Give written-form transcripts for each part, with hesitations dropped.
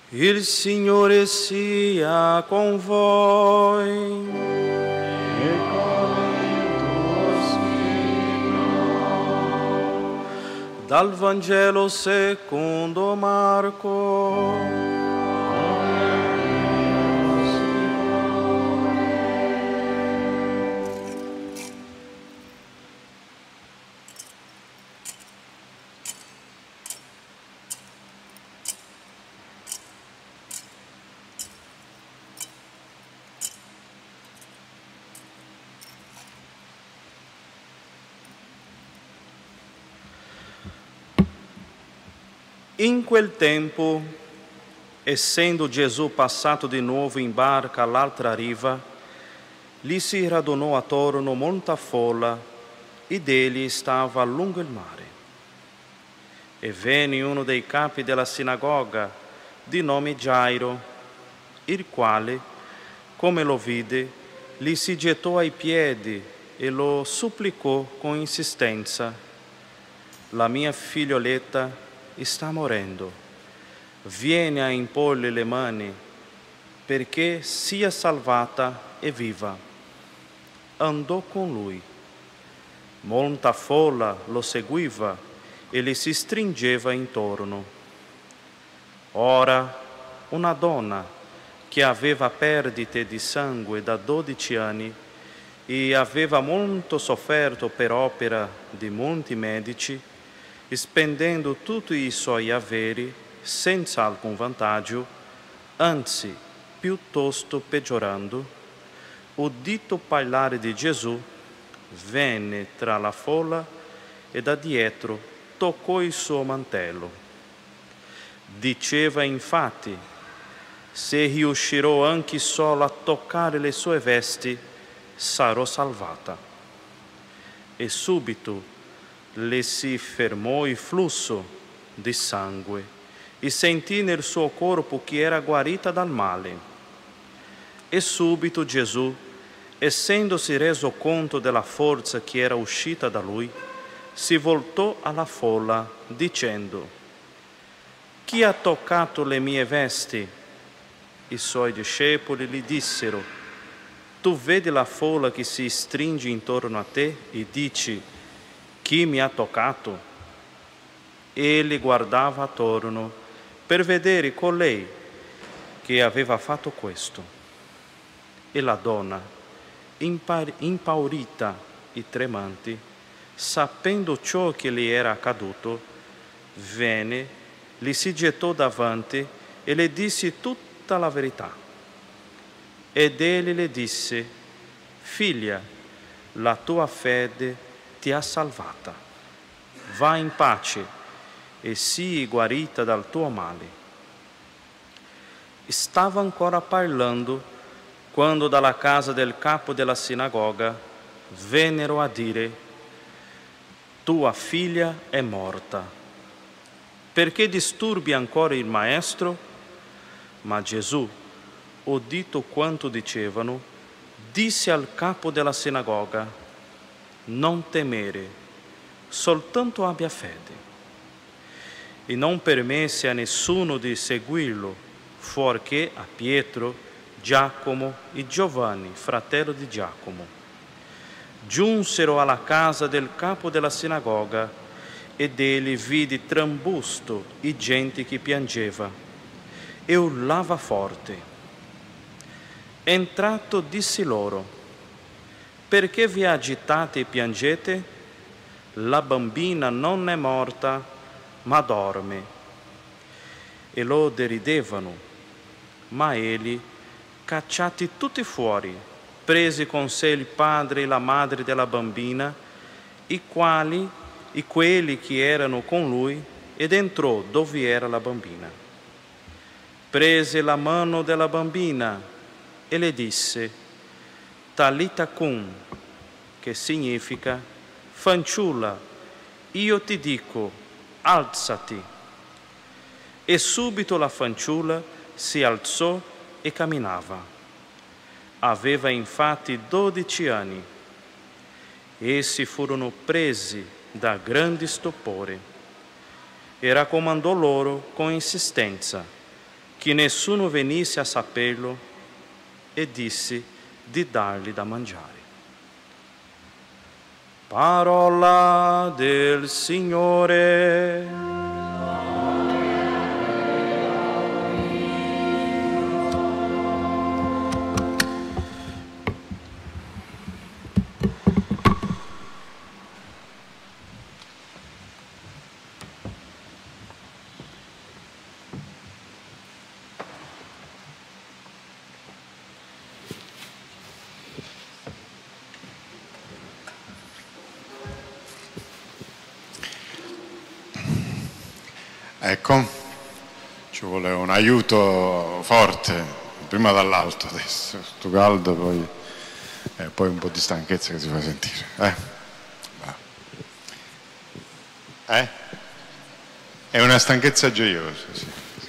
Il Signore sia con voi. E con il tuo spirito. Dal Vangelo secondo Marco. In quel tempo, essendo Gesù passato di nuovo in barca all'altra riva, gli si radunò attorno molta folla ed egli stava lungo il mare. E venne uno dei capi della sinagoga, di nome Gairo, il quale, come lo vide, gli si gettò ai piedi e lo supplicò con insistenza: «La mia figlioletta sta morendo, vieni a imporle le mani perché sia salvata e viva». Andò con lui. Molta folla lo seguiva e gli si stringeva intorno. Ora una donna che aveva perdite di sangue da 12 anni e aveva molto sofferto per opera di molti medici, spendendo tutti i suoi averi senza alcun vantaggio, anzi piuttosto peggiorando, udito parlare di Gesù, venne tra la folla e da dietro toccò il suo mantello. Diceva infatti: «Se riuscirò anche solo a toccare le sue vesti, sarò salvata». E subito le si fermò il flusso di sangue e sentì nel suo corpo che era guarita dal male. E subito Gesù, essendosi reso conto della forza che era uscita da lui, si voltò alla folla dicendo: «Chi ha toccato le mie vesti?» I suoi discepoli gli dissero: «Tu vedi la folla che si stringe intorno a te e dici: chi mi ha toccato?» Egli guardava attorno per vedere colei che aveva fatto questo. E la donna, impaurita e tremante, sapendo ciò che le era accaduto, venne, gli si gettò davanti e le disse tutta la verità. Ed egli le disse: «Figlia, la tua fede ti ha salvata. Va in pace e sii guarita dal tuo male». Stava ancora parlando quando dalla casa del capo della sinagoga vennero a dire: «Tua figlia è morta. Perché disturbi ancora il maestro?» Ma Gesù, udito quanto dicevano, disse al capo della sinagoga: «Non temere, soltanto abbia fede». E non permise a nessuno di seguirlo, fuorché a Pietro, Giacomo e Giovanni, fratello di Giacomo. Giunsero alla casa del capo della sinagoga ed egli vide trambusto e gente che piangeva e urlava forte. Entrato disse loro: «Perché vi agitate e piangete? La bambina non è morta, ma dorme». E lo deridevano. Ma egli, cacciati tutti fuori, prese con sé il padre e la madre della bambina, i quelli che erano con lui, ed entrò dove era la bambina. Prese la mano della bambina e le disse: «Talita cum», che significa: «Fanciulla, io ti dico, alzati». E subito la fanciulla si alzò e camminava. Aveva infatti 12 anni. Essi furono presi da grande stupore e raccomandò loro con insistenza che nessuno venisse a saperlo, e dissi di dargli da mangiare. Parola del Signore. Ecco, ci vuole un aiuto forte, prima dall'alto adesso, sto caldo, poi un po' di stanchezza che si fa sentire. È una stanchezza gioiosa, sì.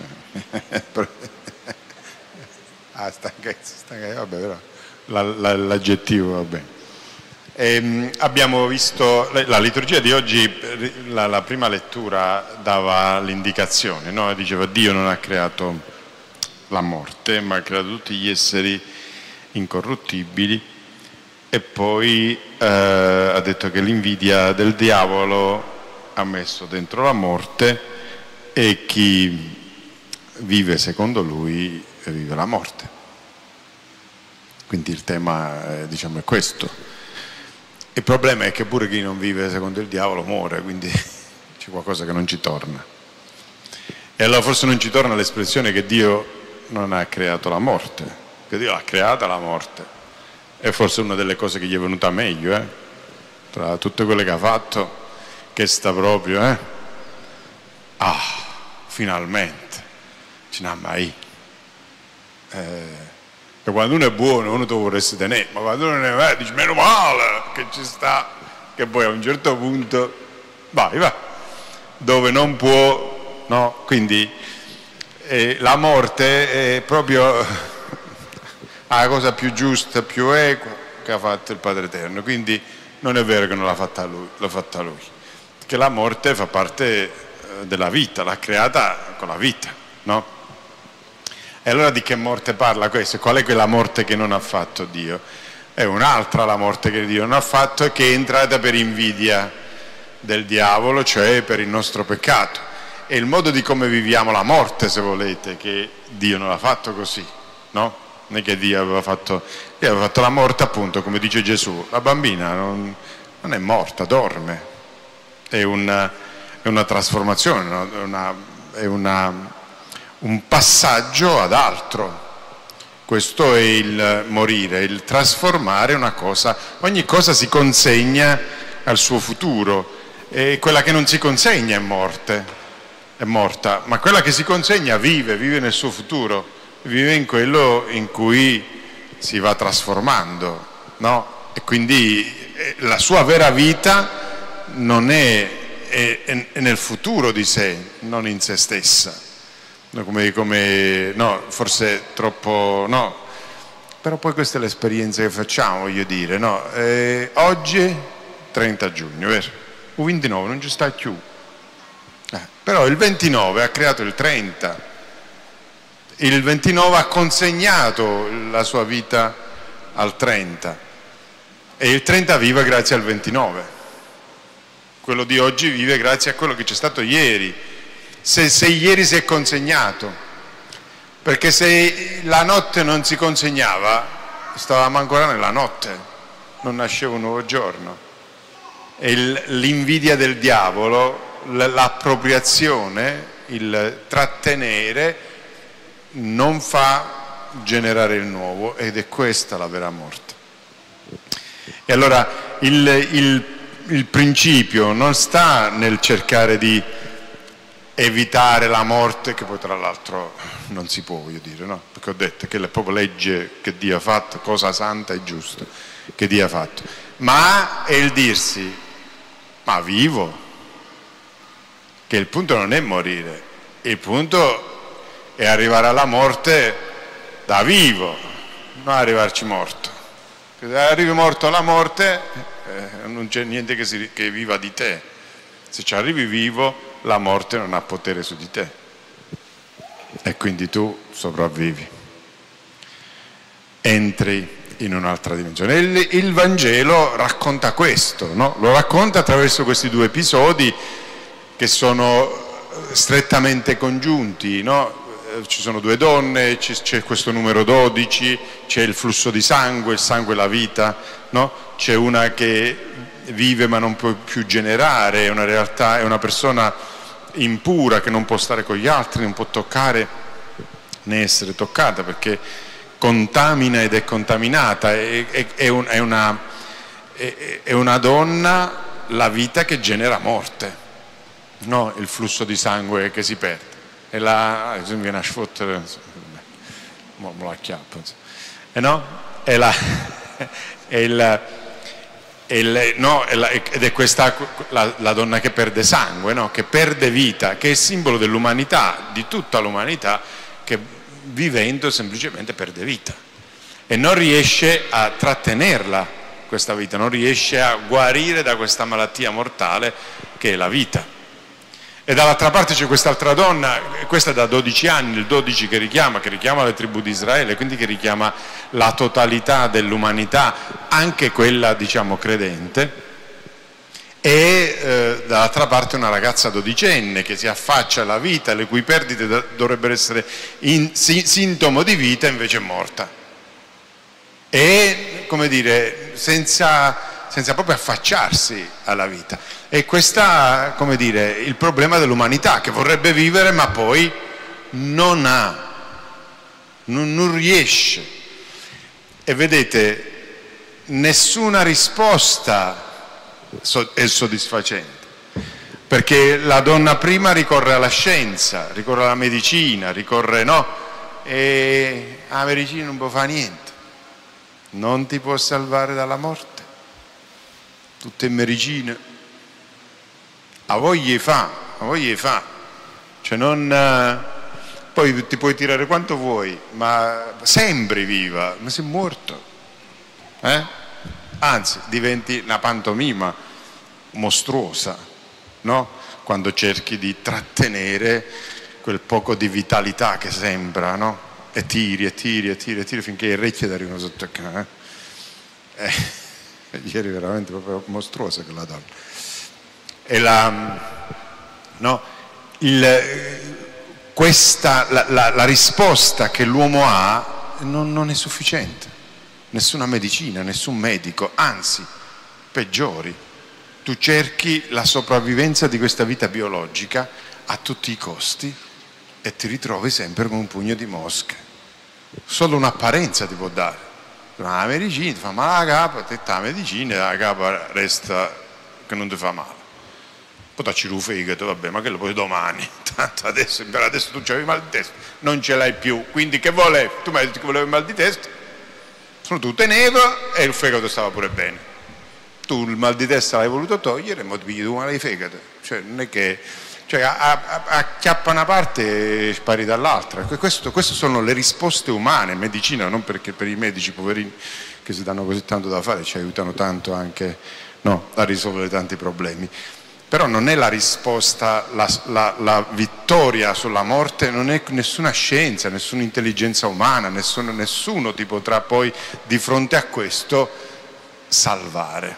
Stanchezza, vabbè, però l'aggettivo va bene. Abbiamo visto la liturgia di oggi, la prima lettura dava l'indicazione, no? Diceva Dio non ha creato la morte, ma ha creato tutti gli esseri incorruttibili, e poi ha detto che l'invidia del diavolo ha messo dentro la morte, e chi vive secondo lui vive la morte. Quindi il tema diciamo è questo. Il problema è che pure chi non vive secondo il diavolo muore, quindi c'è qualcosa che non ci torna. E allora forse non ci torna l'espressione che Dio non ha creato la morte, che Dio ha creata la morte. È forse una delle cose che gli è venuta meglio, tra tutte quelle che ha fatto, che sta proprio, finalmente, ce n'ha mai. Che quando uno è buono uno te lo vorresti tenere, ma quando uno non è, dici meno male che ci sta, che poi a un certo punto va, dove non può, no? Quindi la morte è proprio la cosa più giusta, più equa che ha fatto il Padre Eterno, quindi non è vero che non l'ha fatta lui, l'ha fatta lui, perché la morte fa parte della vita, l'ha creata con la vita, no? E allora di che morte parla questo? Qual è quella morte che non ha fatto Dio? È un'altra la morte che Dio non ha fatto, e che è entrata per invidia del diavolo, cioè per il nostro peccato. È il modo di come viviamo la morte, se volete, che Dio non l'ha fatto così, no? Non è che Dio aveva fatto la morte, appunto, come dice Gesù. La bambina non è morta, dorme. È una trasformazione, è un passaggio ad altro. Questo è il morire, il trasformare una cosa. Ogni cosa si consegna al suo futuro, e quella che non si consegna è morta, ma quella che si consegna vive nel suo futuro, vive in quello in cui si va trasformando, no? E quindi la sua vera vita non è nel futuro di sé, non in se stessa. No, forse troppo, no, però poi questa è l'esperienza che facciamo, voglio dire, no? Oggi 30 giugno, vero? Il 29 non ci sta più, però il 29 ha creato il 30, il 29 ha consegnato la sua vita al 30, e il 30 vive grazie al 29, quello di oggi vive grazie a quello che c'è stato ieri. Se ieri si è consegnato, perché se la notte non si consegnava stavamo ancora nella notte, non nasceva un nuovo giorno. E l'invidia del diavolo, l'appropriazione, il trattenere non fa generare il nuovo, ed è questa la vera morte. E allora il principio non sta nel cercare di evitare la morte, che poi tra l'altro non si può, voglio dire, no? Perché ho detto che è proprio legge che Dio ha fatto, cosa santa e giusta che Dio ha fatto, ma è il dirsi, ma vivo, che il punto non è morire, il punto è arrivare alla morte da vivo, non arrivarci morto. Se arrivi morto alla morte non c'è niente che viva di te. Se ci arrivi vivo, la morte non ha potere su di te. e quindi tu sopravvivi, entri in un'altra dimensione. Il Vangelo racconta questo, no? Lo racconta attraverso questi due episodi che sono strettamente congiunti, no? Ci sono due donne, c'è questo numero 12, c'è il flusso di sangue, il sangue è la vita, no? C'è una che vive ma non può più generare, è una realtà, è una persona impura che non può stare con gli altri, non può toccare né essere toccata perché contamina ed è contaminata, è una donna, la vita che genera morte, no? Il flusso di sangue che si perde. E la viene a sfottere, me lo acchiappo, no? Ed è questa la donna che perde sangue, no? Che perde vita, che è il simbolo dell'umanità, di tutta l'umanità, che vivendo semplicemente perde vita e non riesce a trattenerla questa vita, non riesce a guarire da questa malattia mortale che è la vita. E dall'altra parte c'è quest'altra donna, questa da 12 anni, il 12 che richiama le tribù di Israele, quindi che richiama la totalità dell'umanità, anche quella diciamo credente, e dall'altra parte una ragazza dodicenne che si affaccia alla vita, le cui perdite dovrebbero essere sintomo di vita, invece è morta. E, come dire, senza proprio affacciarsi alla vita. E questo, come dire, il problema dell'umanità che vorrebbe vivere ma poi non riesce. E vedete, nessuna risposta è soddisfacente, perché la donna prima ricorre alla scienza, ricorre alla medicina, ricorre, no? E la medicina non può fare niente, non ti può salvare dalla morte. Tutte medicine, a voglia fa, cioè non, poi ti puoi tirare quanto vuoi, ma sembri viva, ma sei morto, anzi diventi una pantomima mostruosa, no? Quando cerchi di trattenere quel poco di vitalità che sembra, no? E tiri finché le orecchie arrivano sotto il cane. Ieri veramente proprio mostruosa quella donna. E la risposta che l'uomo ha non è sufficiente. Nessuna medicina, nessun medico, anzi, peggiori. Tu cerchi la sopravvivenza di questa vita biologica a tutti i costi e ti ritrovi sempre con un pugno di mosche. Solo un'apparenza ti può dare. La medicina ti fa male alla capa, te la medicina la capa resta che non ti fa male. Poi dacci il fegato, vabbè, ma che lo puoi domani? Tanto adesso tu c'avevi mal di testa, non ce l'hai più, quindi che volevi? Tu mi hai detto che volevi mal di testa, sono tu tenevo e il fegato stava pure bene. Tu il mal di testa l'hai voluto togliere e mo ti pigli tu male di fegato. Cioè non è che... Cioè acchiappa una parte e spari dall'altra. Queste sono le risposte umane, medicina, non perché per i medici poverini che si danno così tanto da fare, ci aiutano tanto anche, no, a risolvere tanti problemi. Però non è la risposta, la vittoria sulla morte, non è nessuna scienza, nessuna intelligenza umana, nessuno ti potrà poi di fronte a questo salvare.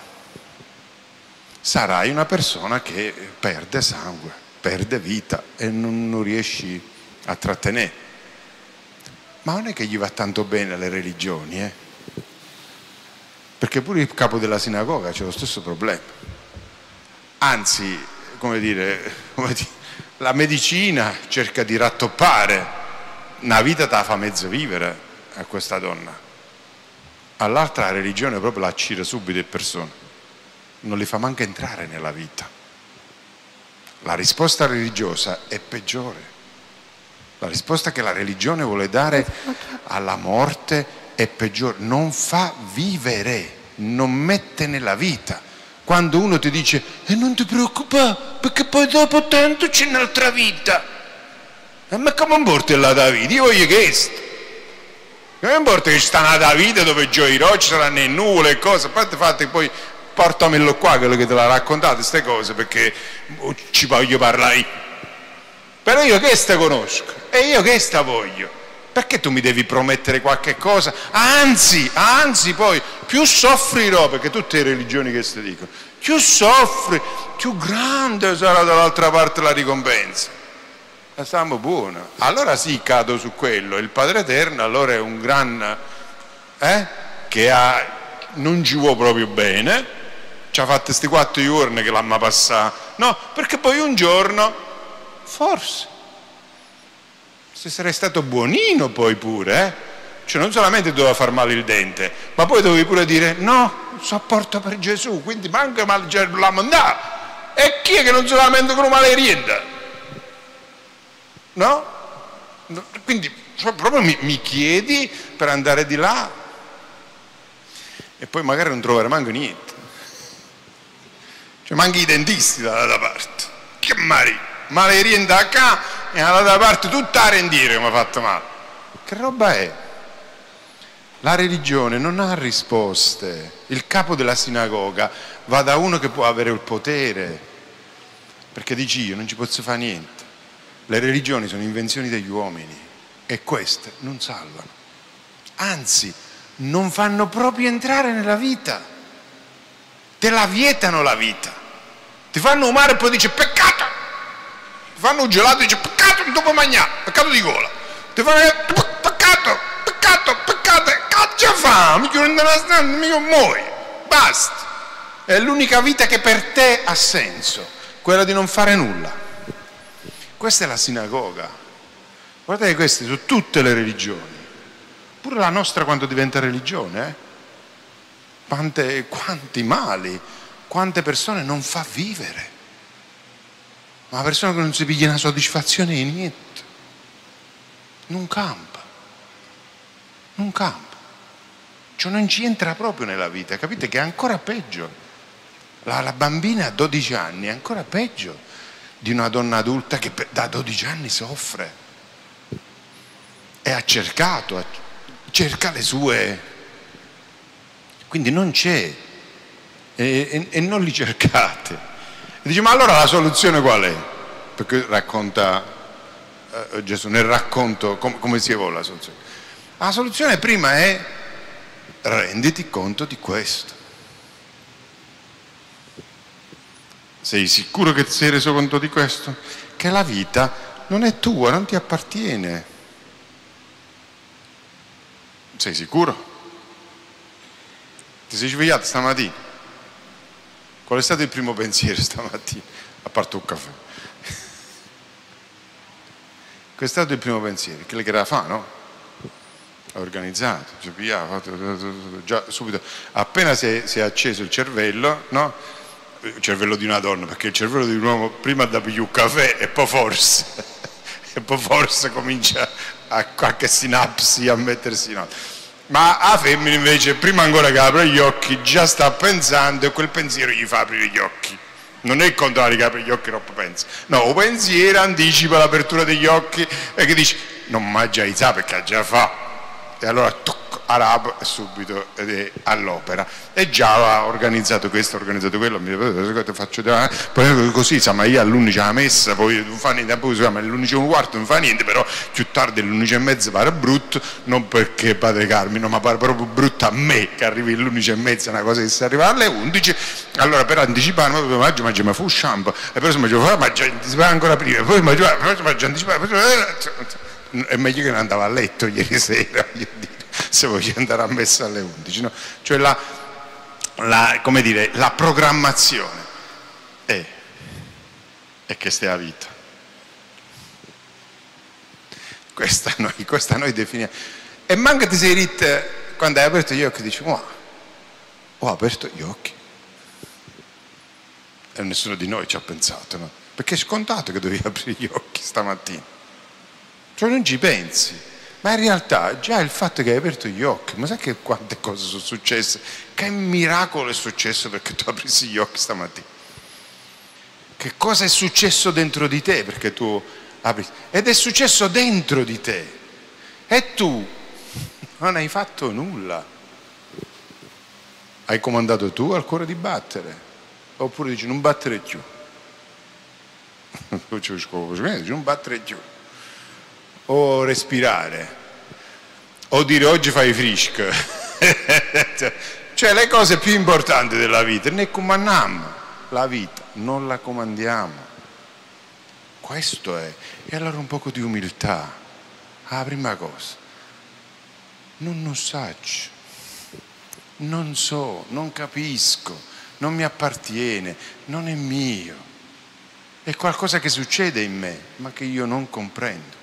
Sarai una persona che perde sangue, perde vita e non riesci a trattenere. Ma non è che gli va tanto bene alle religioni, perché pure il capo della sinagoga c'è lo stesso problema. Anzi, come dire, la medicina cerca di rattoppare, una vita te la fa mezzo vivere a questa donna. All'altra la religione proprio la accira subito le persone, non li fa manco entrare nella vita. La risposta religiosa è peggiore. La risposta che la religione vuole dare alla morte è peggiore, non fa vivere, non mette nella vita. Quando uno ti dice e non ti preoccupare perché poi dopo tanto c'è un'altra vita, e ma come importa la vita? Io voglio questo, non importa che ci sta un'altra vita dove gioirò, ci saranno le nuvole e cose, a parte fate poi portamelo qua quello che te l'ha raccontato queste cose perché ci voglio parlare io. Però io queste conosco, E io che sta voglio? Perché tu mi devi promettere qualche cosa? Anzi, poi più soffrirò, perché tutte le religioni che ti dicono, più soffri, più grande sarà dall'altra parte la ricompensa. La stiamo buona. Allora sì, cado su quello. Il Padre Eterno allora è un gran che non ci vuole proprio bene, ci ha fatto questi 4 giorni che l'hanno passato, no, perché poi un giorno forse se sarei stato buonino poi pure, cioè non solamente doveva far male il dente, ma poi dovevi pure dire no, sopporto per Gesù, quindi manca male la mandà. E chi è che non si lamenta con un male rienda? No? Quindi proprio mi chiedi per andare di là e poi magari non trovare manco niente, cioè manchi i dentisti dall'altra parte, che male rienda qua e dall'altra parte tutta a rendire che mi ha fatto male. Che roba è? La religione non ha risposte. Il capo della sinagoga va da uno che può avere il potere, perché dici io non ci posso fare niente. Le religioni sono invenzioni degli uomini e queste non salvano, anzi non fanno proprio entrare nella vita, te la vietano la vita, ti fanno un mare e poi dice peccato, ti fanno un gelato e dice peccato dopo mangiare, peccato di gola, ti fanno peccato, caccia fa, mica muori, basta. È l'unica vita che per te ha senso, quella di non fare nulla. Questa è la sinagoga. Guardate che queste su tutte le religioni, pure la nostra quando diventa religione, quanti mali, quante persone non fa vivere. Ma una persona che non si piglia una soddisfazione di niente, non campa, cioè non ci entra proprio nella vita, capite che è ancora peggio. La bambina a 12 anni è ancora peggio di una donna adulta che da 12 anni soffre e ha cercato, cerca le sue, quindi non c'è e non li cercate. E dice, ma allora la soluzione qual è? Perché racconta Gesù nel racconto come si evolve la soluzione. La soluzione prima è renditi conto di questo. Sei sicuro che ti sei reso conto di questo? Che la vita non è tua, non ti appartiene. Sei sicuro? Ti sei svegliato stamattina? Qual è stato il primo pensiero stamattina? A parte un caffè. Qual è stato il primo pensiero? Che le che la fa, no? Ha organizzato, già subito, appena si è acceso il cervello, no? Il cervello di una donna, perché il cervello di un uomo prima da più caffè e poi forse comincia a qualche sinapsi a mettersi, no. Ma la femmina invece prima ancora che apre gli occhi già sta pensando e quel pensiero gli fa aprire gli occhi. Non è il contrario che apre gli occhi e non pensa, no, il pensiero anticipa l'apertura degli occhi e che dice non mangia i sa perché già fa, e allora arabo e subito ed è all'opera e già ha organizzato questo, ha organizzato quello, faccio poi così, insomma io all'11 la messa, poi non fa niente, poi all'11:15 non fa niente, però più tardi all'11:30 pare brutto, non perché padre Carmine, ma pare proprio brutto a me che arrivi all'11:30, una cosa che si arriva alle 11, allora per anticiparmi ma fu shampoo e poi ma già anticipare ancora prima, poi ma già anticipare, è meglio che non andavo a letto ieri sera, voglio dire, se voglio andare a messa alle 11, no? Cioè come dire, la programmazione è che stia la vita. Questa noi definiamo. E manca ti sei ritta quando hai aperto gli occhi, dici, wow, ho aperto gli occhi. E nessuno di noi ci ha pensato, no? Perché è scontato che dovevi aprire gli occhi stamattina. Cioè non ci pensi, ma in realtà già il fatto che hai aperto gli occhi, ma sai che quante cose sono successe? Che miracolo è successo perché tu aprissi gli occhi stamattina? Che cosa è successo dentro di te perché tu apri? Ed è successo dentro di te e tu non hai fatto nulla. Hai comandato tu al cuore di battere, oppure dici non battere più, non battere più. o respirare, o dire oggi fai frisco. Cioè le cose più importanti della vita, ne comandiamo la vita, non la comandiamo. Questo è. E allora un poco di umiltà. La prima cosa, non saggio, non so, non capisco, non mi appartiene, non è mio. È qualcosa che succede in me, ma che io non comprendo.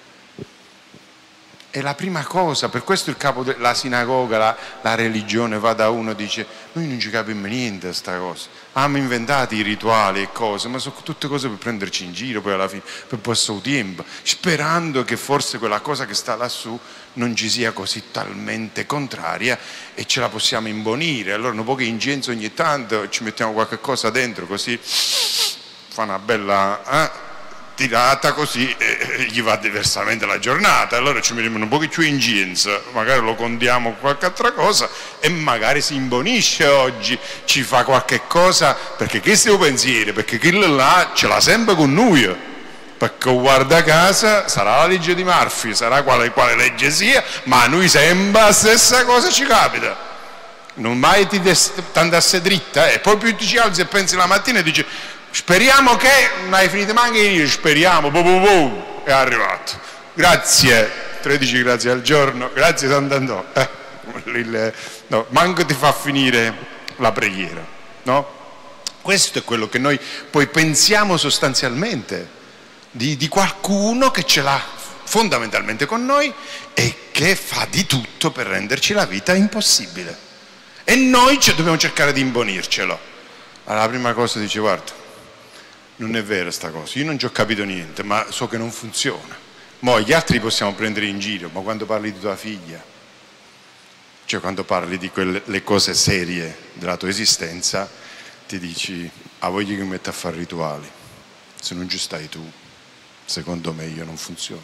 È la prima cosa, per questo il capo della sinagoga, la religione, va da uno e dice: noi non ci capiamo niente a sta cosa, abbiamo inventato i rituali e cose, ma sono tutte cose per prenderci in giro poi alla fine, per passare il tempo, sperando che forse quella cosa che sta lassù non ci sia così talmente contraria e ce la possiamo imbonire. Allora un po' che incenso ogni tanto, ci mettiamo qualche cosa dentro, così fa una bella tirata, così gli va diversamente la giornata. Allora ci mettiamo un po' più incenso, magari lo condiamo con qualche altra cosa e magari si imbonisce oggi, ci fa qualche cosa, perché questo è il pensiero, perché quello là ce l'ha sempre con noi, perché guarda casa sarà la legge di Murphy, sarà quale legge sia, ma a noi sempre la stessa cosa ci capita, non mai ti andasse dritta, e poi più ti ci alzi e pensi la mattina e dici: speriamo che non hai finito manco di dire, speriamo, è arrivato, grazie, 13 grazie al giorno, grazie Sant'Antonio, no, manco ti fa finire la preghiera, no? Questo è quello che noi poi pensiamo sostanzialmente di qualcuno che ce l'ha fondamentalmente con noi e che fa di tutto per renderci la vita impossibile, e noi dobbiamo cercare di imbonircelo. Allora la prima cosa dice: guarda, non è vera sta cosa, io non ci ho capito niente, ma so che non funziona. Mo' gli altri possiamo prendere in giro, ma quando parli di tua figlia, cioè quando parli di quelle cose serie della tua esistenza, ti dici: a voglia che mi metta a fare rituali, se non ci stai tu, secondo me io non funziono.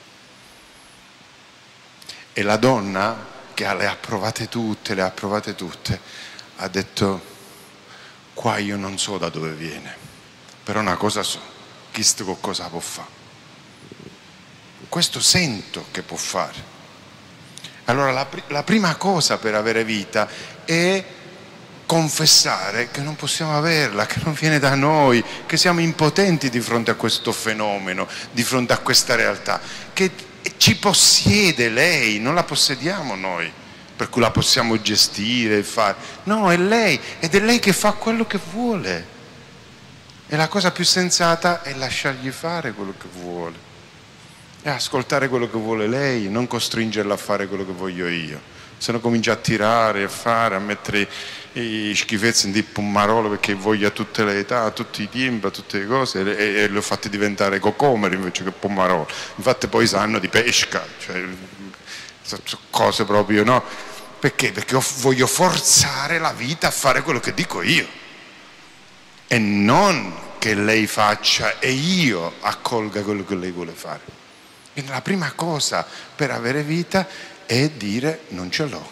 E la donna, che le ha provate tutte, ha detto: qua io non so da dove viene, però una cosa so, questo cosa può fare, questo sento che può fare. Allora la prima cosa per avere vita è confessare che non possiamo averla, che non viene da noi, che siamo impotenti di fronte a questo fenomeno, di fronte a questa realtà, che ci possiede lei, non la possediamo noi, per cui la possiamo gestire e fare. No, è lei, ed è lei che fa quello che vuole. E la cosa più sensata è lasciargli fare quello che vuole, e ascoltare quello che vuole lei, non costringerla a fare quello che voglio io. Se no comincia a tirare, a fare, a mettere i schifezzi in di pommarolo, perché voglio a tutte le età, a tutti i tempi, a tutte le cose, e le ho fatte diventare cocomeri invece che pommarolo. Infatti poi sanno di pesca, cioè cose proprio, no? Perché? Perché voglio forzare la vita a fare quello che dico io, e non che lei faccia e io accolga quello che lei vuole fare. Quindi la prima cosa per avere vita è dire: non ce l'ho.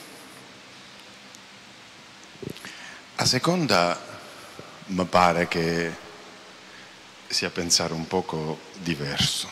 La seconda mi pare che sia pensare un poco diverso,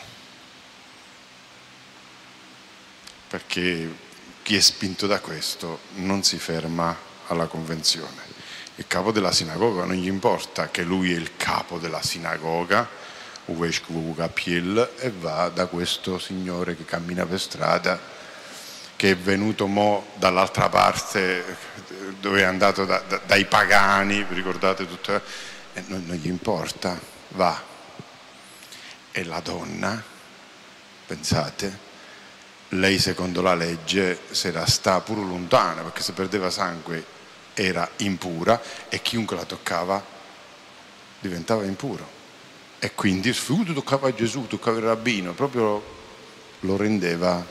perché chi è spinto da questo non si ferma alla convenzione. Il capo della sinagoga non gli importa che lui è il capo della sinagoga, un vescovo capiel, e va da questo signore che cammina per strada, che è venuto mo dall'altra parte, dove è andato dai pagani, vi ricordate tutto? E non gli importa, va. E la donna, pensate, lei secondo la legge se la sta pure lontana, perché se perdeva sangue era impura, e chiunque la toccava diventava impuro, e quindi toccava a Gesù, toccava il rabbino, proprio lo rendeva,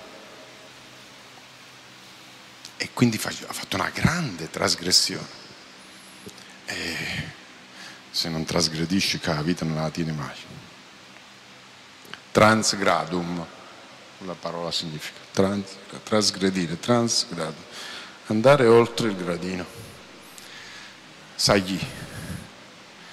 e quindi ha fatto una grande trasgressione. E se non trasgredisci, che la vita non la tieni mai. Transgradum, la parola significa trasgredire, transgradum, andare oltre il gradino, salire,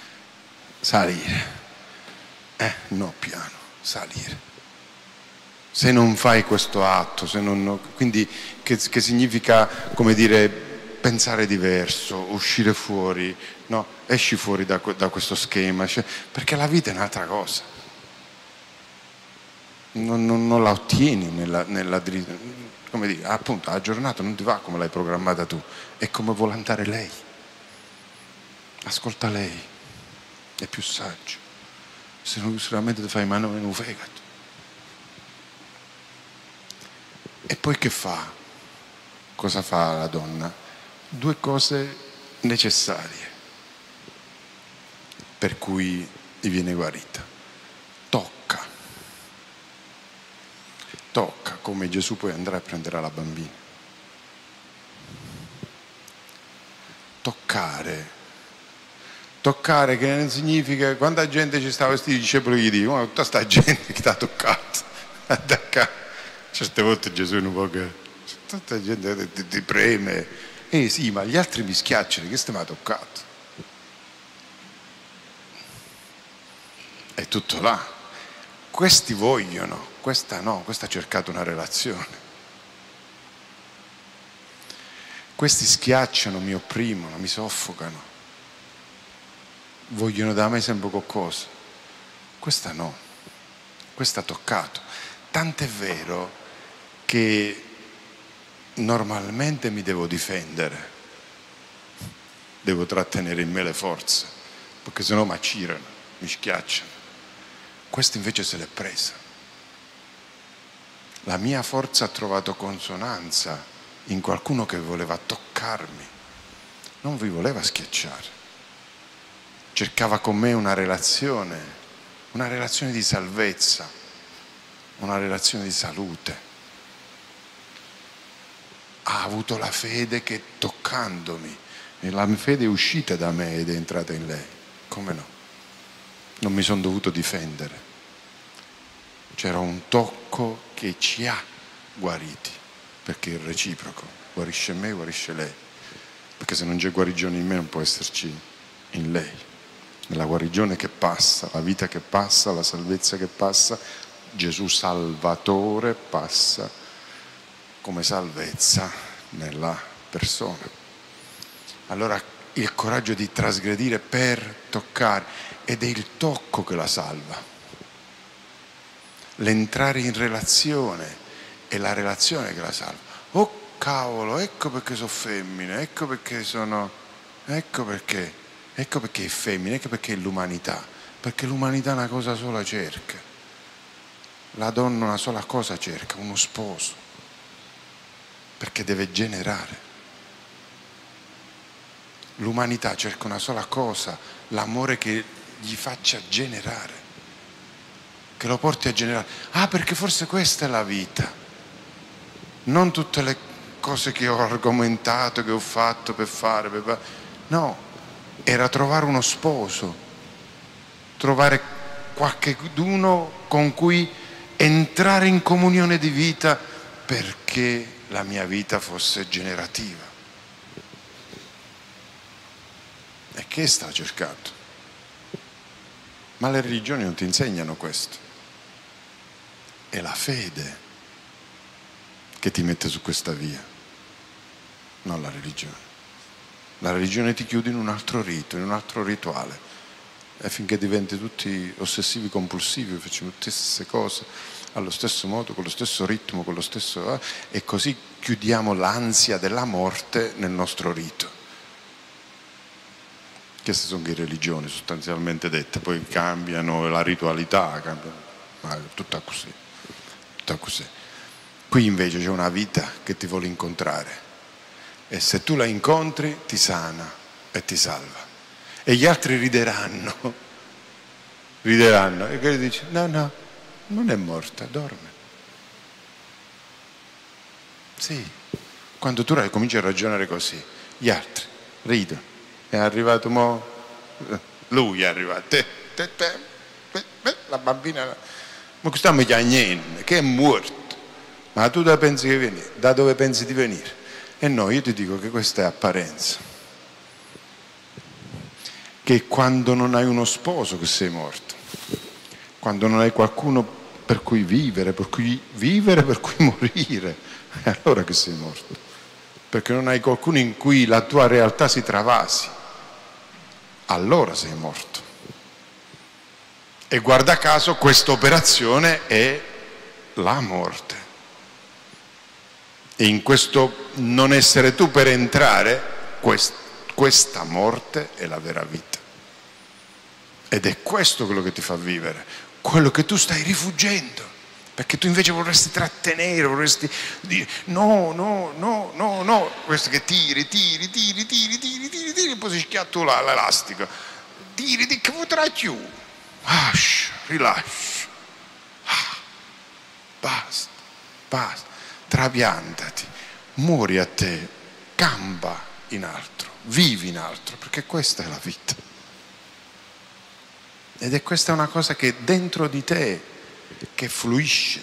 no piano, salire, se non fai questo atto, quindi che significa, come dire, pensare diverso, uscire fuori, no? Esci fuori da questo schema, cioè, perché la vita è un'altra cosa. Non la ottieni nella come dire, appunto, la giornata non ti va come l'hai programmata tu, è come vuole andare lei. Ascolta lei, è più saggio. Se no sicuramente ti fai mano in un fegato. E poi che fa? Cosa fa la donna? 2 cose necessarie per cui diviene guarita. Tocca, come Gesù poi andrà e prenderà la bambina. Toccare che non significa, quanta gente ci stava, questi discepoli gli dicono, tutta sta gente che ti ha toccato, certe volte Gesù è un po' che tutta gente ti preme, sì, ma gli altri mi schiacciano, che ste mi ha toccato? È tutto là. Questi vogliono, questa no, questa ha cercato una relazione. Questi schiacciano, mi opprimono, mi soffocano. Vogliono da me sempre qualcosa. Questa no, questa ha toccato. Tant'è vero che normalmente mi devo difendere, devo trattenere in me le forze, perché sennò mi accirano, mi schiacciano. Questa invece se l'è presa. La mia forza ha trovato consonanza in qualcuno che voleva toccarmi, non vi voleva schiacciare. Cercava con me una relazione di salvezza, una relazione di salute. Ha avuto la fede che toccandomi, e la fede è uscita da me ed è entrata in lei. Come no? Non mi sono dovuto difendere. C'era un tocco che ci ha guariti, perché è reciproco, guarisce me, guarisce lei, perché se non c'è guarigione in me non può esserci in lei. La guarigione che passa, la vita che passa, la salvezza che passa, Gesù Salvatore passa come salvezza nella persona. Allora il coraggio di trasgredire per toccare, ed è il tocco che la salva. L'entrare in relazione è la relazione che la salva. Oh cavolo, ecco perché sono femmine, ecco perché è femmina, ecco perché è l'umanità, perché l'umanità una cosa sola cerca, la donna una sola cosa cerca, uno sposo, perché deve generare. L'umanità cerca una sola cosa, l'amore che gli faccia generare, che lo porti a generare. Perché forse questa è la vita, non tutte le cose che ho argomentato, che ho fatto per fare, no, era trovare uno sposo, trovare qualcuno con cui entrare in comunione di vita, perché la mia vita fosse generativa. E che sta cercando? Ma le religioni non ti insegnano questo. È la fede che ti mette su questa via, non la religione. La religione ti chiude in un altro rito, in un altro rituale, e finché diventi tutti ossessivi compulsivi, facciamo tutte le stesse cose allo stesso modo, con lo stesso ritmo, con lo stesso e così chiudiamo l'ansia della morte nel nostro rito. Queste sono le religioni sostanzialmente dette, poi cambiano la ritualità, ma è tutta così, tutta così. Qui invece c'è una vita che ti vuole incontrare, e se tu la incontri ti sana e ti salva, e gli altri rideranno, e che dici no, non è morta, dorme. Sì, quando tu cominci a ragionare così, gli altri ridono. È arrivato lui è arrivato, la bambina, ma questo mi chiama niente, che è morto, ma tu da dove pensi di venire? E no, io ti dico che questa è apparenza, che quando non hai uno sposo che sei morto, quando non hai qualcuno per cui vivere, per cui morire. È allora che sei morto, perché non hai qualcuno in cui la tua realtà si travasi. Allora sei morto. E guarda caso questa operazione è la morte. E in questo non essere tu per entrare, questa morte è la vera vita. Ed è questo quello che ti fa vivere, quello che tu stai rifuggendo, perché tu invece vorresti trattenere, vorresti dire no, questo che tiri, e poi si schiatto l'elastico, tiri, che potrà più, rilascia, basta, trapiantati, muori a te, campa in altro, vivi in altro, perché questa è la vita. Ed è questa una cosa che dentro di te, che fluisce.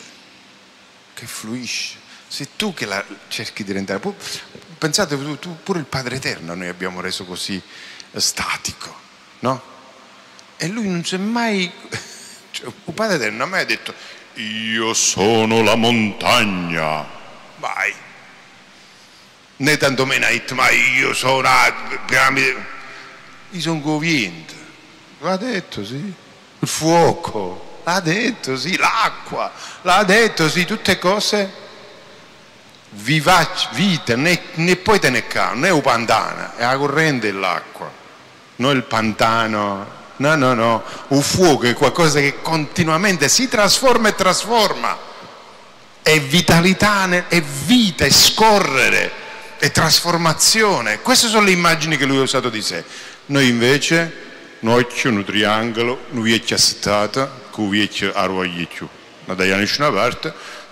Sei tu che la cerchi di rendere. Pensate, tu pure il Padre Eterno noi abbiamo reso così statico, no? E lui non c'è mai, cioè, il Padre Eterno a me ha detto: io sono la montagna, vai. Né tantomeno ha detto: ma io sono la piramide. Io sono convinto. L'ha detto, sì. Il fuoco, l'ha detto, sì. L'acqua, l'ha detto, sì. Tutte cose vivaci, vita, né poi te ne cava, non è un pantano, è la corrente dell'acqua, non il pantano, no. Un fuoco è qualcosa che continuamente si trasforma e trasforma. È vitalità, è vita, è scorrere, è trasformazione. Queste sono le immagini che lui ha usato di sé. Noi invece un triangolo, un vecchio assetato, con un vecchio arrogliaccio. Non da nessuna parte,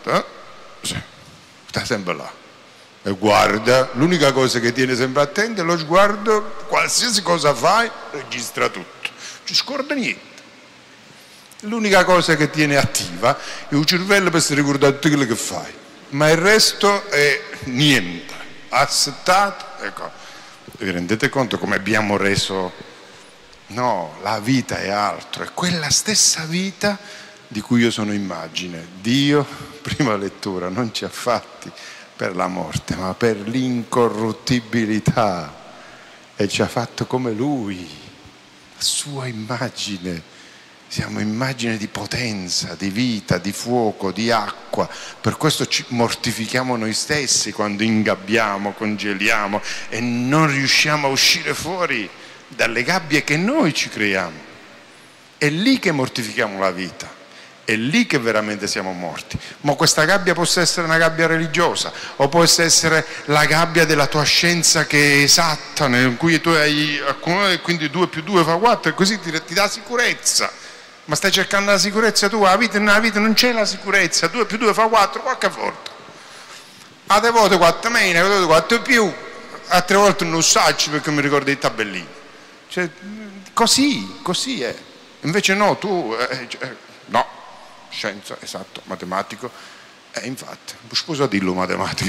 sta sempre là. E guarda, l'unica cosa che tiene sempre attento è lo sguardo, qualsiasi cosa fai, registra tutto. Non ci scorda niente. L'unica cosa che tiene attiva è il cervello per si ricordare tutto quello che fai. Ma il resto è niente. Assetato, ecco. Vi rendete conto come abbiamo reso... No, la vita è altro, è quella stessa vita di cui io sono immagine. Dio, prima lettura, non ci ha fatti per la morte, ma per l'incorruttibilità, e ci ha fatto come Lui, la sua immagine. Siamo immagine di potenza, di vita, di fuoco, di acqua. Per questo ci mortifichiamo noi stessi quando ingabbiamo, congeliamo e non riusciamo a uscire fuori dalle gabbie che noi ci creiamo. È lì che mortifichiamo la vita, è lì che veramente siamo morti. Ma questa gabbia può essere una gabbia religiosa, o può essere la gabbia della tua scienza che è esatta, in cui tu hai accumulato, quindi 2 più 2 fa 4 e così ti dà sicurezza. Ma stai cercando la sicurezza tua? Nella vita non c'è la sicurezza. 2 più 2 fa 4, qualche volta. Altre volte 4 meno, altre volte 4 più, altre volte non sacci perché mi ricordo i tabellini. Cioè, così è. Invece no, tu no, scienza, esatto, matematico, infatti, sposa dillo matematico.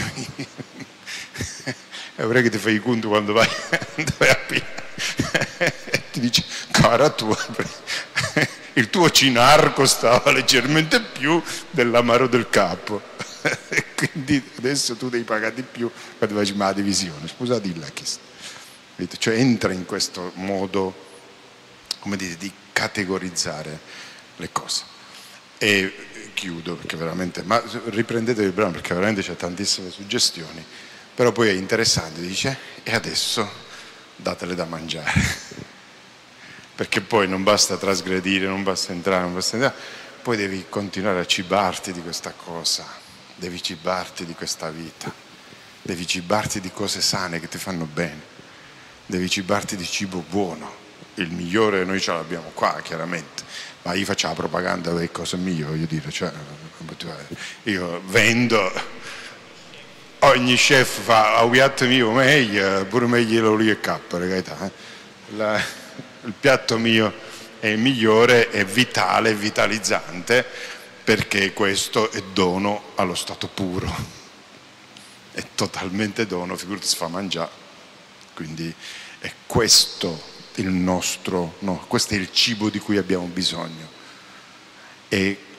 Vorrei che ti fai i conti quando vai a ti dice, cara tua, il tuo cinarco costava leggermente più dell'amaro del capo. E quindi adesso tu devi pagare di più quando facciamo la divisione. Sposa dillo chiesto. Cioè entra in questo modo, come dire, di categorizzare le cose. E chiudo perché veramente, ma riprendetevi il brano perché veramente c'è tantissime suggestioni, però poi è interessante, dice, e adesso datele da mangiare, perché poi non basta trasgredire, non basta entrare, poi devi continuare a cibarti di questa cosa, devi cibarti di questa vita, devi cibarti di cose sane che ti fanno bene. Devi cibarti di cibo buono, il migliore noi ce l'abbiamo qua chiaramente, ma io faccio la propaganda per cose mie, voglio dire, cioè, io vendo, ogni chef fa un piatto mio meglio, pure meglio l'olio e cappa, ragazzi, il piatto mio è migliore, è vitale, è vitalizzante, perché questo è dono allo stato puro, è totalmente dono, figurati si fa mangiare. Quindi è questo il nostro, no, questo è il cibo di cui abbiamo bisogno. E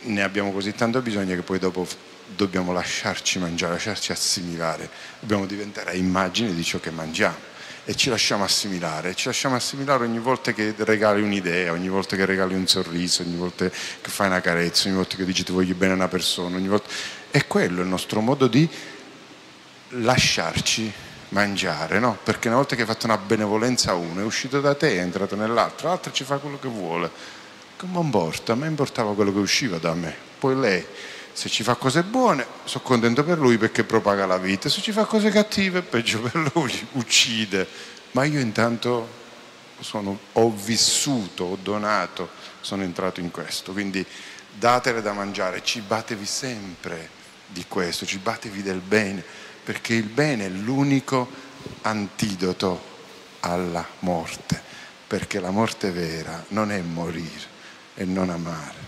ne abbiamo così tanto bisogno che poi dopo dobbiamo lasciarci mangiare, lasciarci assimilare, dobbiamo diventare a immagine di ciò che mangiamo e ci lasciamo assimilare ogni volta che regali un'idea, ogni volta che regali un sorriso, ogni volta che fai una carezza, ogni volta che dici ti voglio bene a una persona, ogni volta... è quello il nostro modo di lasciarci mangiare, no? Perché una volta che hai fatto una benevolenza a uno, è uscito da te, è entrato nell'altro, l'altro ci fa quello che vuole, come importa, a me importava quello che usciva da me, poi lei se ci fa cose buone sono contento per lui perché propaga la vita, se ci fa cose cattive peggio per lui, uccide, ma io intanto ho vissuto, ho donato, sono entrato in questo, quindi datele da mangiare, cibatevi sempre di questo, cibatevi del bene, perché il bene è l'unico antidoto alla morte, perché la morte vera non è morire e non amare,